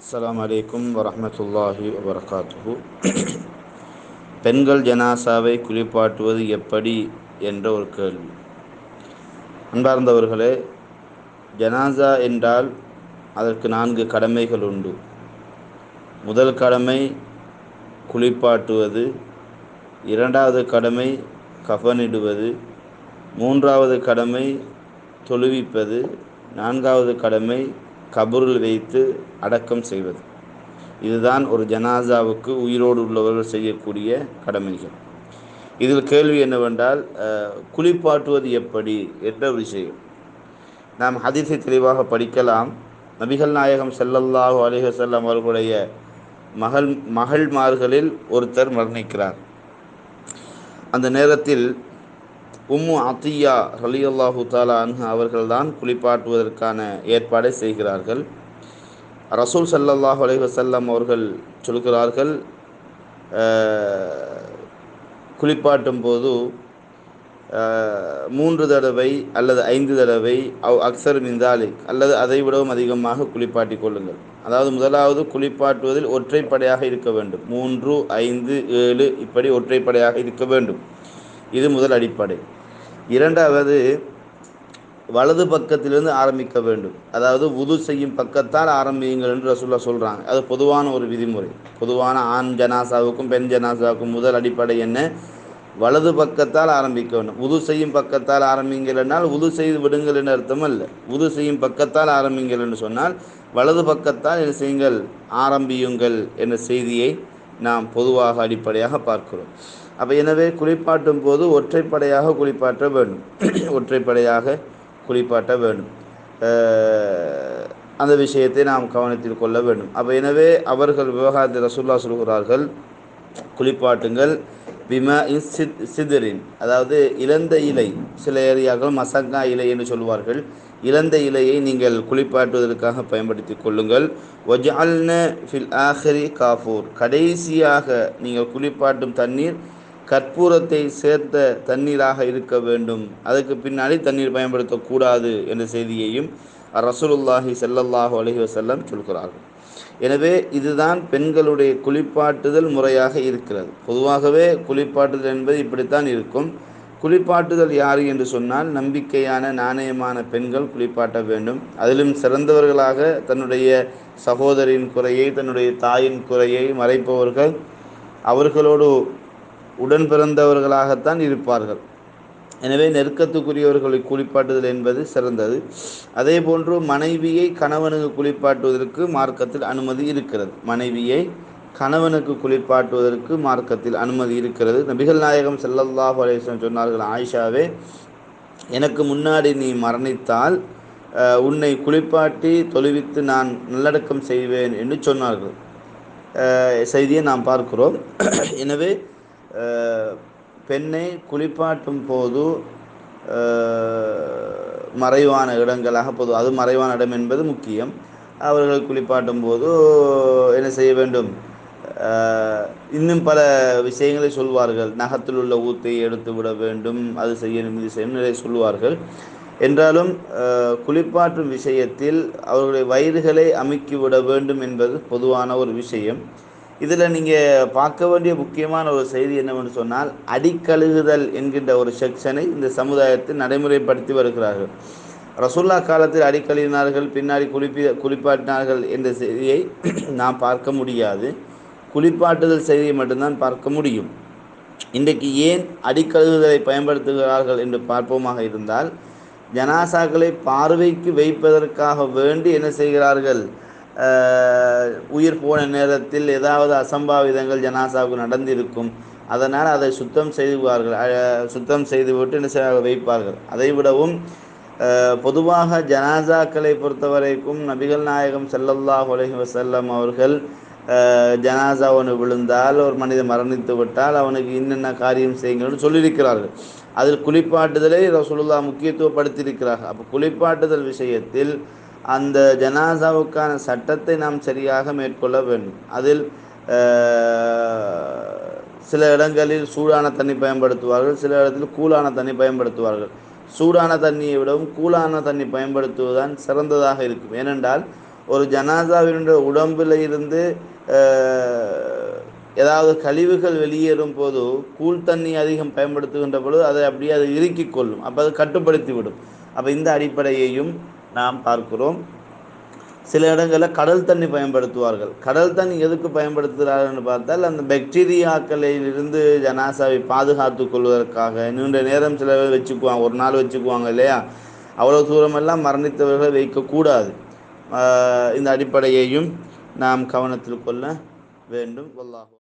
அஸ்ஸலாமு அலைக்கும் வரஹ்மத்துல்லாஹி வபரகாத்துஹு. பெண்கள் ஜனாசாவை குளிப்பாட்டுவது எப்படி என்ற ஒரு கேள்வி. அன்பார்ந்தவர்களே, ஜனாசா என்றால் அதற்கு 4 கடமைகள் உண்டு. முதல் கடமை குளிப்பாட்டுவது, இரண்டாவது கடமை கஃனிடுவது, மூன்றாவது கடமை தொழுவிப்பது, நான்காவது கடமை கபூரில் வைத்து அடக்கம் செய்வது. இதுதான் ஒரு ஜனாசாவுக்கு உயிரோடு உள்ளவர்கள் செய்யக்கூடிய கடமைகள். இதில் கேள்வி என்னவென்றால், குளிப்பாட்டுவது எப்படி என்ற விஷயம். நாம் ஹதீஸை தெளிவாக படிக்கலாம். நபிகள் நாயகம் ஸல்லல்லாஹு அலைஹி வஸல்லம் அவர்களுடைய மகள்மார்களில் ஒருத்தர் மரணிக்கிறார். அந்த நேரத்தில் உம்மு அத்தியா ரலியல்லாஹு தஆலா அன்ஹா அவர்கள்தான் குளிப்பாட்டுவதற்கான ஏற்பாடை செய்கிறார்கள். ரசூல் ஸல்லல்லாஹு அலைஹி வஸல்லம் அவர்கள் சொல்கிறார்கள், குளிப்பாட்டும் போது 3 தடவை அல்லது 5 தடவை அக்ஸர் மின் தாலிக் அல்லது அதை விடவும் அதிகமாக குளிப்பாட்டி கொள்ளுங்கள். அதாவது முதலாவது குளிப்பாட்டுவதில் ஒற்றைப்படையாக இருக்க வேண்டும். 3, 5, 7 இப்படி ஒற்றைப்படையாக இருக்க வேண்டும். இது முதல் அடிப்படை. இரண்டாவது, வலது பக்கத்திலிருந்து ஆரம்பிக்க வேண்டும். அதாவது வுது செய்யும் பக்கத்தால் ஆரம்பியுங்கள் என்று ரசூலுல்லாஹ் சொல்கிறாங்க. அது பொதுவான ஒரு விதிமுறை. பொதுவான ஆண் ஜனாசாவுக்கும் பெண் ஜனாசாவுக்கும் முதல் அடிப்படை என்ன? வலது பக்கத்தால் ஆரம்பிக்க வேண்டும். வுது செய்யும் பக்கத்தால் ஆரம்பிங்கள் என்றால் வுது செய்து விடுங்கள் என்று அர்த்தம் அல்ல. வுது செய்யும் பக்கத்தால் ஆரம்பிங்கள் என்று சொன்னால் வலது பக்கத்தால் என்ன செய்யுங்கள், ஆரம்பியுங்கள் என்ற செய்தியை நாம் பொதுவாக அடிப்படையாக பார்க்கிறோம். அப்போ எனவே குளிப்பாட்டும் போது ஒற்றைப்படையாக குளிப்பாட்ட வேண்டும். ஒற்றைப்படையாக குளிப்பாட்ட வேண்டும். அந்த விஷயத்தை நாம் கவனத்தில் கொள்ள வேண்டும். அப்போ எனவே அவர்கள் விவகாரத்தை ரசூலுல்லாஹ் சொல்கிறார்கள், குளிப்பாட்டுங்கள் பிமா சிதரின், அதாவது இழந்த இலை. சில ஏரியாக்கள் மசங்கா இலை என்று சொல்வார்கள். இழந்த இலையை நீங்கள் குளிப்பாட்டுவதற்காக பயன்படுத்தி கொள்ளுங்கள். வஜஅல்ன ஃபில் ஆஹிரி காஃபூர், கடைசியாக நீங்கள் குளிப்பாட்டும் தண்ணீர் கற்பூரத்தை சேர்த்த தண்ணீராக இருக்க வேண்டும். அதுக்கு பின்னாடி தண்ணீர் பயன்படுத்தக்கூடாது என்ற செய்தியையும் ரசூலுல்லாஹி ஸல்லல்லாஹு அலைஹி வஸல்லம் சொல்கிறார்கள். எனவே இதுதான் பெண்களுடைய குளிப்பாட்டுதல் முறையாக இருக்கிறது. பொதுவாகவே குளிப்பாட்டுதல் என்பது இப்படித்தான் இருக்கும். குளிப்பாட்டுதல் யார் என்று சொன்னால், நம்பிக்கையான நாணயமான பெண்கள் குளிப்பாட்ட வேண்டும். அதிலும் சிறந்தவர்களாக தன்னுடைய சகோதரின் குறையை, தன்னுடைய தாயின் குறையை மறைப்பவர்கள் அவர்களோடு உடன் பிறந்தவர்களாகத்தான் இருப்பார்கள். எனவே நெருக்கத்துக்குரியவர்களை குளிப்பாட்டுதல் என்பது சிறந்தது. அதே போன்று மனைவியை கணவனுக்கு குளிப்பாட்டுவதற்கு மார்க்கத்தில் அனுமதி இருக்கிறது. மனைவியை கணவனுக்கு குளிப்பாட்டுவதற்கு மார்க்கத்தில் அனுமதி இருக்கிறது. நபிகள் நாயகம் ஸல்லல்லாஹு அலைஹி வஸல்லம் சொன்னார்கள், ஆயிஷாவே, எனக்கு முன்னாடி நீ மரணித்தால் உன்னை குளிப்பாட்டி தொழுவித்து நான் நல்லடக்கம் செய்வேன் என்று சொன்னார்கள். செய்தியை நாம் பார்க்கிறோம். எனவே பெண்ணை குளிப்பாட்டும் போது மறைவான இடங்களாக அது மறைவான இடம் என்பது முக்கியம். அவர்கள் குளிப்பாட்டும் போது என்ன செய்ய வேண்டும்? இன்னும் பல விஷயங்களை சொல்வார்கள். நகத்தில் உள்ள ஊத்தை எடுத்து விட வேண்டும், அது செய்யணும், இது செய்யணும், நிறைய சொல்வார்கள். என்றாலும் குளிப்பாற்றும் விஷயத்தில் அவர்களுடைய வயிறுகளை அமுக்கிவிட வேண்டும் என்பது பொதுவான ஒரு விஷயம். இதில் நீங்கள் பார்க்க வேண்டிய முக்கியமான ஒரு செய்தி என்னவென்று சொன்னால், அடிக்கழுகுதல் என்கின்ற ஒரு செக்ஷனை இந்த சமுதாயத்தில் நடைமுறைப்படுத்தி வருகிறார்கள். ரசூலுல்லாஹ் காலத்தில் அடிக்கழுகினார்கள், பின்னாடி குளிப்பாட்டினார்கள் என்ற செய்தியை நாம் பார்க்க முடியாது. குளிப்பாட்டுதல் செய்தியை மட்டும்தான் பார்க்க முடியும். இன்றைக்கு ஏன் அடிக்கழுகுதலை பயன்படுத்துகிறார்கள் என்று பார்ப்போமாக இருந்தால், ஜனாசாக்களை பார்வைக்கு வைப்பதற்காக வேண்டி என்ன செய்கிறார்கள்? உயிர் போன நேரத்தில் ஏதாவது அசம்பாவிதங்கள் ஜனாசாவுக்கு நடந்திருக்கும். அதனால் அதை சுத்தம் செய்துவார்கள். சுத்தம் செய்துவிட்டு என்ன செய்ய வைப்பார்கள். அதை விடவும் பொதுவாக ஜனாசாக்களை பொறுத்தவரைக்கும் நபிகள் நாயகம் ஸல்லல்லாஹு அலைஹி வஸல்லம் அவர்கள் ஜனாசா ஒன்று விழுந்தால், ஒரு மனிதன் மரணித்து விட்டால் அவனுக்கு என்னென்ன காரியம் செய்யுங்கள்னு சொல்லியிருக்கிறார்கள். அதில் குளிப்பாட்டுதலை ரசூலுல்லாஹ் முக்கியத்துவப்படுத்தியிருக்கிறார்கள். அப்போ குளிப்பாட்டுதல் விஷயத்தில் அந்த ஜனாசாவுக்கான சட்டத்தை நாம் சரியாக மேற்கொள்ள வேண்டும். அதில் சில இடங்களில் சூடான தண்ணி பயன்படுத்துவார்கள், சில இடத்தில் கூலான தண்ணி பயன்படுத்துவார்கள். சூடான தண்ணியை விடவும் கூலான தண்ணி பயன்படுத்துவதுதான் சிறந்ததாக இருக்கும். ஏனென்றால் ஒரு ஜனாசாவினுடைய உடம்பில் இருந்து ஏதாவது கழிவுகள் வெளியேறும் போது கூழ் தண்ணி அதிகம் பயன்படுத்துகின்ற பொழுது அதை அப்படியே அது இறுக்கிக் கொள்ளும். அப்போ அது கட்டுப்படுத்தி விடும். அப்போ இந்த அடிப்படையையும் நாம் பார்க்கிறோம். சில இடங்களில் கடல் தண்ணி பயன்படுத்துவார்கள். கடல் தண்ணி எதுக்கு பயன்படுத்துகிறார்கள்னு பார்த்தால் அந்த பாக்டீரியாக்களிலிருந்து ஜனாசாவை பாதுகாத்து கொள்வதற்காக நீண்ட நேரம் சில பேர் வச்சுக்குவாங்க, ஒரு நாள் வச்சுக்குவாங்க இல்லையா? அவ்வளோ தூரமெல்லாம் மரணித்தவர்களை வைக்கக்கூடாது. இந்த அடிப்படையையும் நாம் கவனத்தில் கொள்ள வேண்டும். வல்லாஹ்